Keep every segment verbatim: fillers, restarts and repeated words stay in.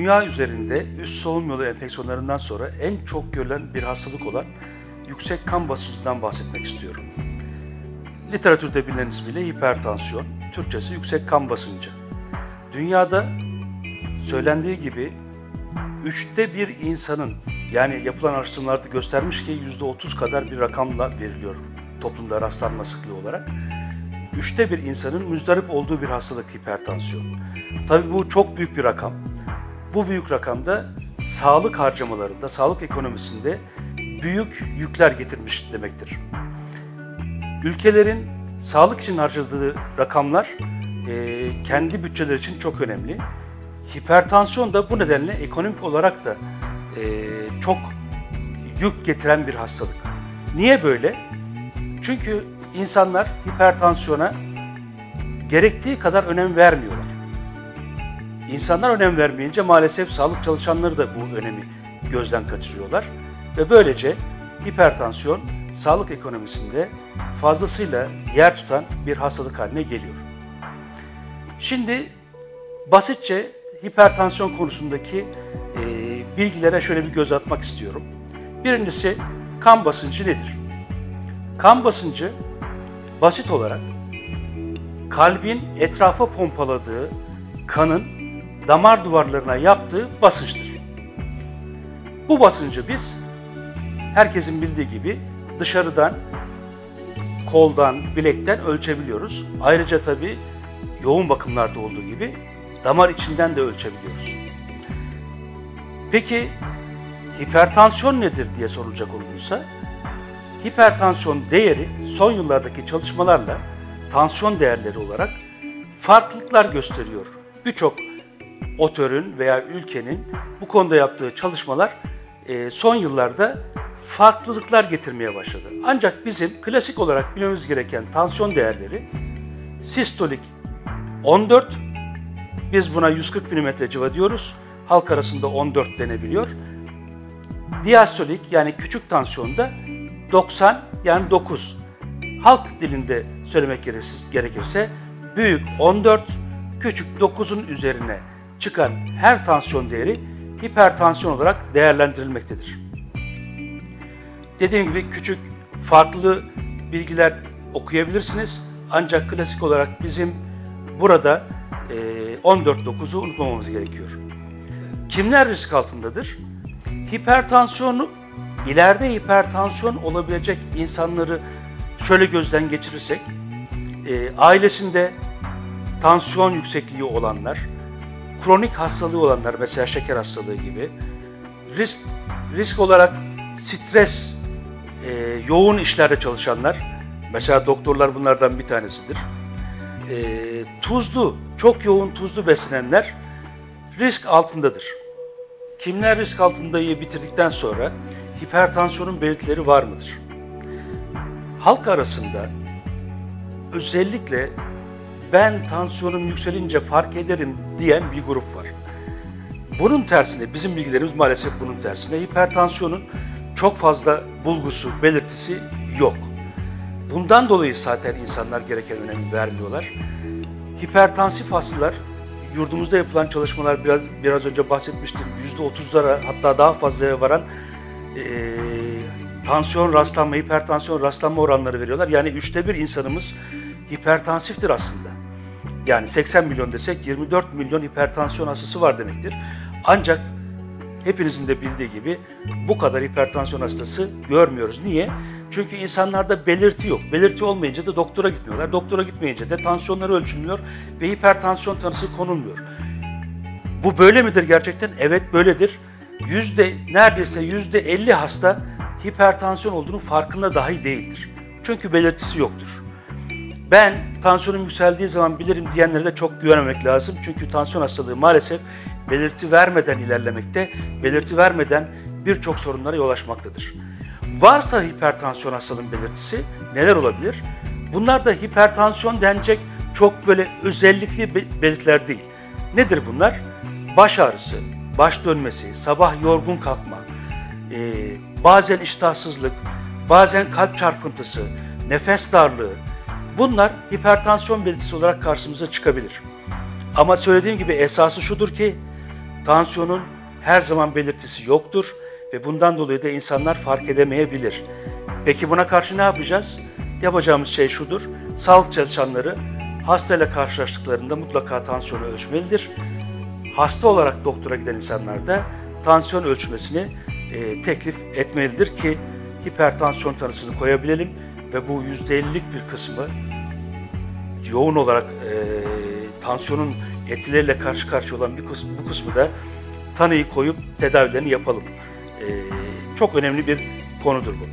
Dünya üzerinde üst solunum yolu enfeksiyonlarından sonra en çok görülen bir hastalık olan yüksek kan basıncından bahsetmek istiyorum. Literatürde bilinen ismiyle hipertansiyon, Türkçesi yüksek kan basıncı. Dünyada söylendiği gibi üçte bir insanın, yani yapılan araştırmalarda göstermiş ki yüzde otuz kadar bir rakamla veriliyor toplumda rastlanma sıklığı olarak. Üçte bir insanın müzdarip olduğu bir hastalık hipertansiyon. Tabii bu çok büyük bir rakam. Bu büyük rakamda sağlık harcamalarında, sağlık ekonomisinde büyük yükler getirmiş demektir. Ülkelerin sağlık için harcadığı rakamlar e, kendi bütçeleri için çok önemli. Hipertansiyon da bu nedenle ekonomik olarak da e, çok yük getiren bir hastalık. Niye böyle? Çünkü insanlar hipertansiyona gerektiği kadar önem vermiyorlar. İnsanlar önem vermeyince maalesef sağlık çalışanları da bu önemi gözden kaçırıyorlar ve böylece hipertansiyon sağlık ekonomisinde fazlasıyla yer tutan bir hastalık haline geliyor. Şimdi basitçe hipertansiyon konusundaki e, bilgilere şöyle bir göz atmak istiyorum. Birincisi, kan basıncı nedir? Kan basıncı basit olarak kalbin etrafa pompaladığı kanın damar duvarlarına yaptığı basınçtır. Bu basıncı biz herkesin bildiği gibi dışarıdan, koldan, bilekten ölçebiliyoruz. Ayrıca tabii yoğun bakımlarda olduğu gibi damar içinden de ölçebiliyoruz. Peki hipertansiyon nedir diye sorulacak olursa, hipertansiyon değeri son yıllardaki çalışmalarla tansiyon değerleri olarak farklılıklar gösteriyor. Birçok otörün veya ülkenin bu konuda yaptığı çalışmalar son yıllarda farklılıklar getirmeye başladı. Ancak bizim klasik olarak bilmemiz gereken tansiyon değerleri sistolik on dört, biz buna yüz kırk milimetre civa diyoruz. Halk arasında on dört denebiliyor. Diastolik yani küçük tansiyonda doksan yani dokuz. Halk dilinde söylemek gerekirse büyük on dört, küçük dokuzun üzerine çıkan her tansiyon değeri hipertansiyon olarak değerlendirilmektedir. Dediğim gibi küçük farklı bilgiler okuyabilirsiniz. Ancak klasik olarak bizim burada on dört dokuzu unutmamamız gerekiyor. Kimler risk altındadır? Hipertansiyonu, ileride hipertansiyon olabilecek insanları şöyle gözden geçirirsek, e, ailesinde tansiyon yüksekliği olanlar, kronik hastalığı olanlar, mesela şeker hastalığı gibi, risk risk olarak stres, e, yoğun işlerde çalışanlar, mesela doktorlar bunlardan bir tanesidir. E, tuzlu, çok yoğun tuzlu beslenenler risk altındadır. Kimler risk altındayı bitirdikten sonra hipertansiyonun belirtileri var mıdır? Halk arasında özellikle ben tansiyonum yükselince fark ederim diyen bir grup var. Bunun tersine, bizim bilgilerimiz maalesef bunun tersine, hipertansiyonun çok fazla bulgusu, belirtisi yok. Bundan dolayı zaten insanlar gereken önemi vermiyorlar. Hipertansif hastalar, yurdumuzda yapılan çalışmalar biraz, biraz önce bahsetmiştim, yüzde otuzlara hatta daha fazlaya varan e, tansiyon rastlanma, hipertansiyon rastlanma oranları veriyorlar. Yani üçte bir insanımız hipertansiftir aslında. Yani seksen milyon desek yirmi dört milyon hipertansiyon hastası var demektir. Ancak hepinizin de bildiği gibi bu kadar hipertansiyon hastası görmüyoruz. Niye? Çünkü insanlarda belirti yok. Belirti olmayınca da doktora gitmiyorlar. Doktora gitmeyince de tansiyonları ölçülmüyor ve hipertansiyon tanısı konulmuyor. Bu böyle midir gerçekten? Evet böyledir. Yüzde, neredeyse yüzde elli hasta hipertansiyon olduğunu farkında dahi değildir. Çünkü belirtisi yoktur. Ben tansiyonum yükseldiği zaman bilirim diyenlere de çok güvenmemek lazım. Çünkü tansiyon hastalığı maalesef belirti vermeden ilerlemekte, belirti vermeden birçok sorunlara yol açmaktadır. Varsa hipertansiyon hastalığının belirtisi neler olabilir? Bunlar da hipertansiyon denecek çok böyle özellikli belirtiler değil. Nedir bunlar? Baş ağrısı, baş dönmesi, sabah yorgun kalkma, e, bazen iştahsızlık, bazen kalp çarpıntısı, nefes darlığı. Bunlar hipertansiyon belirtisi olarak karşımıza çıkabilir. Ama söylediğim gibi esası şudur ki, Tansiyonun her zaman belirtisi yoktur ve bundan dolayı da insanlar fark edemeyebilir. Peki buna karşı ne yapacağız? Yapacağımız şey şudur: sağlık çalışanları hastayla karşılaştıklarında mutlaka tansiyonu ölçmelidir. Hasta olarak doktora giden insanlar da tansiyon ölçmesini e, teklif etmelidir ki hipertansiyon tanısını koyabilelim ve bu yüzde ellilik bir kısmı yoğun olarak e, tansiyonun etkileriyle karşı karşıya olan bir kısmı, bu kısmı da tanıyı koyup tedavilerini yapalım. E, çok önemli bir konudur bu.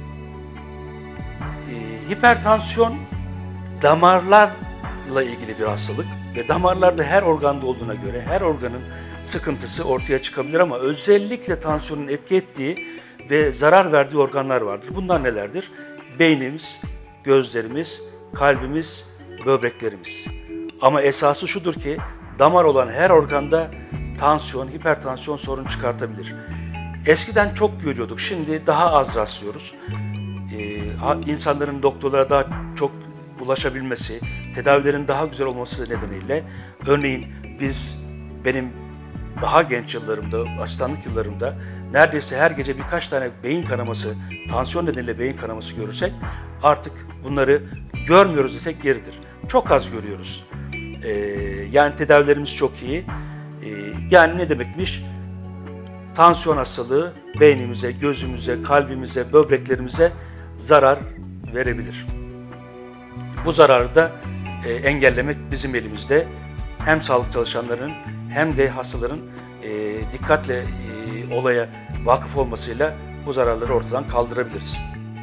E, hipertansiyon damarlarla ilgili bir hastalık ve damarlarda her organda olduğuna göre her organın sıkıntısı ortaya çıkabilir ama özellikle tansiyonun etki ettiği ve zarar verdiği organlar vardır. Bunlar nelerdir? Beynimiz, gözlerimiz, kalbimiz, böbreklerimiz. Ama esası şudur ki damar olan her organda tansiyon, hipertansiyon sorun çıkartabilir. Eskiden çok görüyorduk, şimdi daha az rastlıyoruz. Ee, insanların doktorlara daha çok ulaşabilmesi, tedavilerin daha güzel olması nedeniyle, örneğin biz, benim daha genç yıllarımda, asistanlık yıllarımda neredeyse her gece birkaç tane beyin kanaması, tansiyon nedeniyle beyin kanaması görürsek artık bunları görmüyoruz desek yeridir. Çok az görüyoruz. Ee, yani tedavilerimiz çok iyi. Ee, yani ne demekmiş? Tansiyon hastalığı beynimize, gözümüze, kalbimize, böbreklerimize zarar verebilir. Bu zararı da e, engellemek bizim elimizde. Hem sağlık çalışanlarının hem de hastaların e, dikkatle e, olaya vakıf olmasıyla bu zararları ortadan kaldırabiliriz.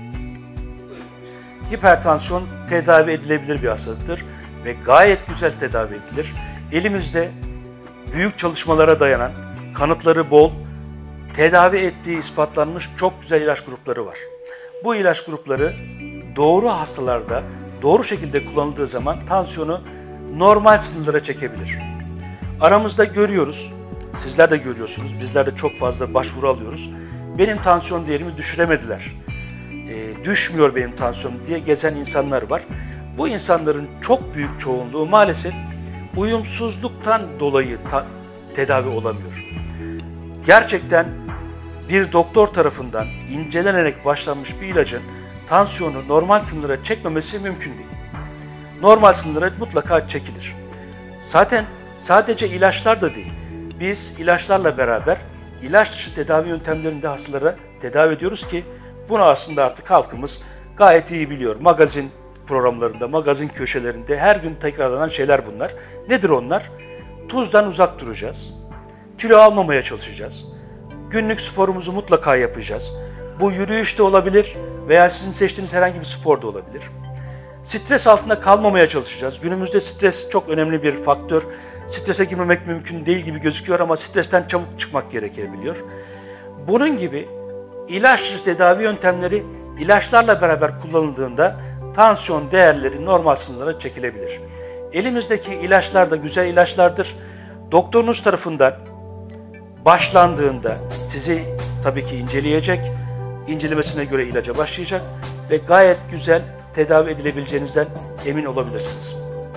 Hipertansiyon tedavi edilebilir bir hastalıktır ve gayet güzel tedavi edilir. Elimizde büyük çalışmalara dayanan, kanıtları bol, tedavi ettiği ispatlanmış çok güzel ilaç grupları var. Bu ilaç grupları doğru hastalarda doğru şekilde kullanıldığı zaman tansiyonu normal sınırlara çekebilir. Aramızda görüyoruz, sizler de görüyorsunuz, bizler de çok fazla başvuru alıyoruz. Benim tansiyon değerimi düşüremediler, e, düşmüyor benim tansiyonum diye gezen insanlar var. Bu insanların çok büyük çoğunluğu maalesef uyumsuzluktan dolayı tedavi olamıyor. Gerçekten bir doktor tarafından incelenerek başlanmış bir ilacın tansiyonu normal sınırlara çekmemesi mümkün değil. Normal sınırlara mutlaka çekilir. Zaten sadece ilaçlar da değil. Biz ilaçlarla beraber ilaç dışı tedavi yöntemlerinde hastalara tedavi ediyoruz ki bunu aslında artık halkımız gayet iyi biliyor. Magazin programlarında, magazin köşelerinde her gün tekrarlanan şeyler bunlar. Nedir onlar? Tuzdan uzak duracağız. Kilo almamaya çalışacağız. Günlük sporumuzu mutlaka yapacağız. Bu yürüyüş de olabilir veya sizin seçtiğiniz herhangi bir spor da olabilir. Stres altında kalmamaya çalışacağız. Günümüzde stres çok önemli bir faktör. Strese girmemek mümkün değil gibi gözüküyor ama stresten çabuk çıkmak gerekebiliyor. Bunun gibi ilaçsız tedavi yöntemleri ilaçlarla beraber kullanıldığında tansiyon değerleri normal sınırlara çekilebilir. Elimizdeki ilaçlar da güzel ilaçlardır. Doktorunuz tarafından başlandığında sizi tabii ki inceleyecek, incelemesine göre ilaca başlayacak ve gayet güzel tedavi edilebileceğinizden emin olabilirsiniz.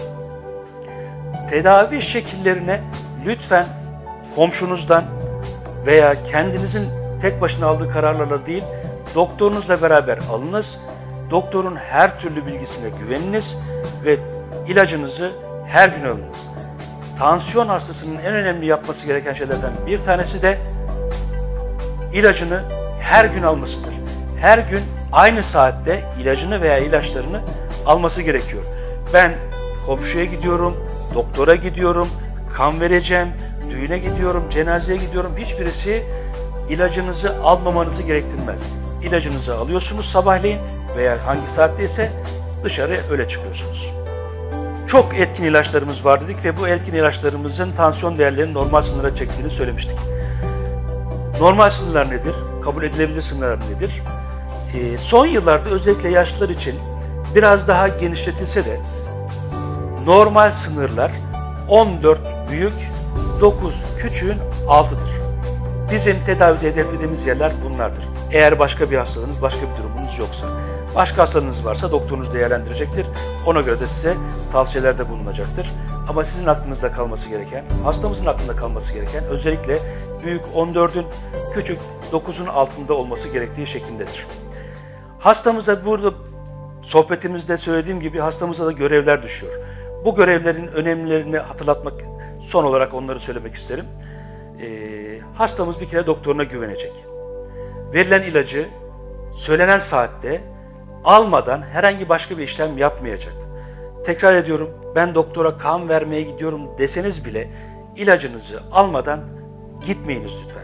Tedavi şekillerine lütfen komşunuzdan veya kendinizin tek başına aldığı kararlarla değil, doktorunuzla beraber alınız, doktorun her türlü bilgisine güveniniz ve ilacınızı her gün alınız. Tansiyon hastasının en önemli yapması gereken şeylerden bir tanesi de ilacını her gün almasıdır. Her gün aynı saatte ilacını veya ilaçlarını alması gerekiyor. Ben komşuya gidiyorum, doktora gidiyorum, kan vereceğim, düğüne gidiyorum, cenazeye gidiyorum. Hiçbirisi ilacınızı almamanızı gerektirmez. İlacınızı alıyorsunuz sabahleyin veya hangi saatteyse dışarı öyle çıkıyorsunuz. Çok etkin ilaçlarımız var dedik ve bu etkin ilaçlarımızın tansiyon değerlerini normal sınıra çektiğini söylemiştik. Normal sınırlar nedir? Kabul edilebilir sınırlar nedir? Ee, son yıllarda özellikle yaşlılar için biraz daha genişletilse de normal sınırlar on dört büyük, dokuz küçüğün altıdır. Bizim tedavide hedeflediğimiz yerler bunlardır. Eğer başka bir hastalığınız, başka bir durumunuz yoksa. Başka hastalığınız varsa doktorunuz değerlendirecektir. Ona göre de size tavsiyelerde bulunacaktır. Ama sizin aklınızda kalması gereken, hastamızın aklında kalması gereken özellikle büyük on dördün küçük dokuzun altında olması gerektiği şeklindedir. Hastamıza burada sohbetimizde söylediğim gibi hastamıza da görevler düşüyor. Bu görevlerin önemlerini hatırlatmak, son olarak onları söylemek isterim. Ee, hastamız bir kere doktoruna güvenecek. Verilen ilacı söylenen saatte almadan herhangi başka bir işlem yapmayacak. Tekrar ediyorum, ben doktora kan vermeye gidiyorum deseniz bile ilacınızı almadan gitmeyiniz lütfen.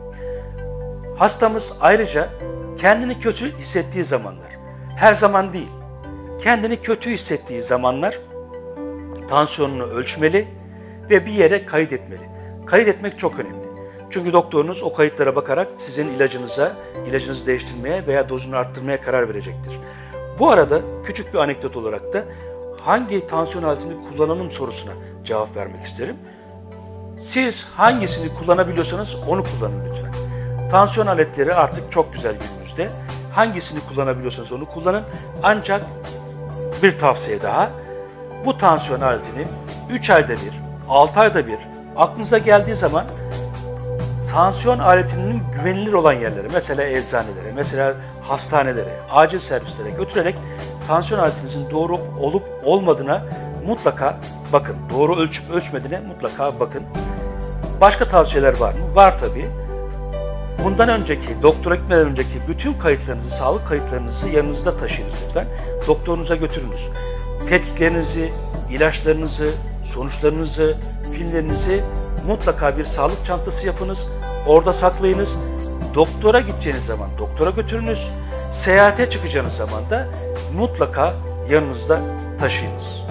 Hastamız ayrıca kendini kötü hissettiği zamanlar, her zaman değil, kendini kötü hissettiği zamanlar tansiyonunu ölçmeli ve bir yere kaydetmeli. Kaydetmek çok önemli. Çünkü doktorunuz o kayıtlara bakarak sizin ilacınıza, ilacınızı değiştirmeye veya dozunu arttırmaya karar verecektir. Bu arada küçük bir anekdot olarak da hangi tansiyon aletini kullanalım sorusuna cevap vermek isterim. Siz hangisini kullanabiliyorsanız onu kullanın lütfen. Tansiyon aletleri artık çok güzel günümüzde. Hangisini kullanabiliyorsanız onu kullanın. Ancak bir tavsiye daha, bu tansiyon aletini üç ayda bir, altı ayda bir aklınıza geldiği zaman tansiyon aletinin güvenilir olan yerlere, mesela eczanelere, mesela hastanelere, acil servislere götürerek tansiyon aletinizin doğru olup olmadığına mutlaka bakın. Doğru ölçüp ölçmediğine mutlaka bakın. Başka tavsiyeler var mı? Var tabii. Bundan önceki, doktora gitmeden önceki bütün kayıtlarınızı, sağlık kayıtlarınızı yanınızda taşıyınız lütfen. Doktorunuza götürünüz. Tetkiklerinizi, ilaçlarınızı, sonuçlarınızı, filmlerinizi mutlaka bir sağlık çantası yapınız. Orada saklayınız. Doktora gideceğiniz zaman doktora götürünüz. Seyahate çıkacağınız zaman da mutlaka yanınızda taşıyınız.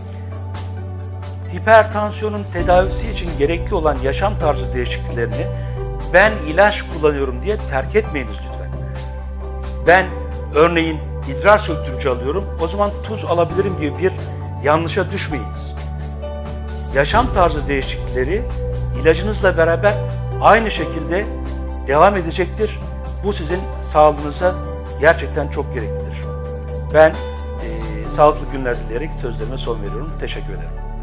Hipertansiyonun tedavisi için gerekli olan yaşam tarzı değişikliklerini ben ilaç kullanıyorum diye terk etmeyiniz lütfen. Ben örneğin idrar söktürücü alıyorum, o zaman tuz alabilirim gibi bir yanlışa düşmeyiniz. Yaşam tarzı değişiklikleri ilacınızla beraber aynı şekilde devam edecektir. Bu sizin sağlığınıza gerçekten çok gereklidir. Ben e, sağlıklı günler dileyerek sözlerime son veriyorum. Teşekkür ederim.